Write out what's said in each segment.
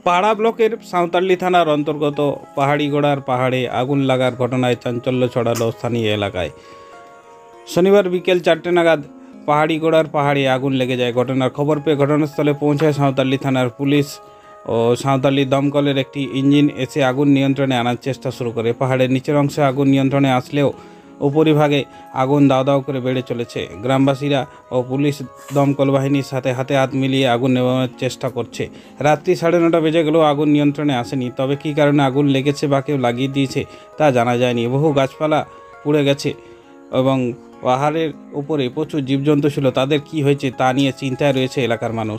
পাড়া ব্লকের সাঁওতালি থানার অন্তর্গত পাহাড়িগোড়ার পাহাড়ে আগুন লাগার ঘটনায় চাঞ্চল্য ছড়ালো স্থানীয় এলাকায়। শনিবার বিকেল 4টে নাগাদ পাহাড়িগোড়ার পাহাড়ে আগুন লেগে যায়। ঘটনার খবর পেয়ে ঘটনাস্থলে পৌঁছায় সাঁওতালি থানার পুলিশ ও সাঁওতালি দমকলের একটি ইঞ্জিন এসে আগুন নিয়ন্ত্রণে আনার চেষ্টা শুরু করে। পাহাড়ের নিচের অংশে আগুন নিয়ন্ত্রণে আসলেও উপরিভাগে আগুন দাও দাও করে বেড়ে চলেছে। গ্রামবাসীরা ও পুলিশ দমকল বাহিনীর সাথে হাতে হাত মিলিয়ে আগুন নেভানোর চেষ্টা করছে। রাত্রি 9:30 বেজে গেলেও আগুন নিয়ন্ত্রণে আসেনি। তবে কী কারণে আগুন লেগেছে বা কেউ লাগিয়ে দিয়েছে তা জানা যায়নি। বহু গাছপালা পুড়ে গেছে এবং পাহাড়ের উপরে প্রচুর জীবজন্তু ছিল। তাদের কি হয়েছে তা নিয়ে চিন্তায় রয়েছে এলাকার মানুষ।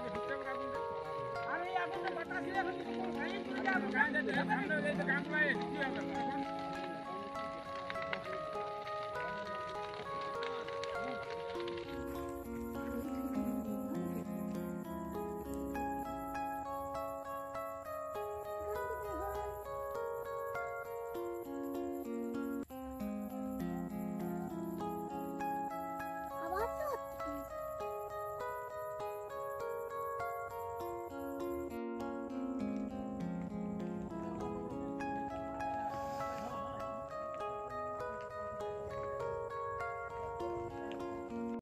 আমি এখন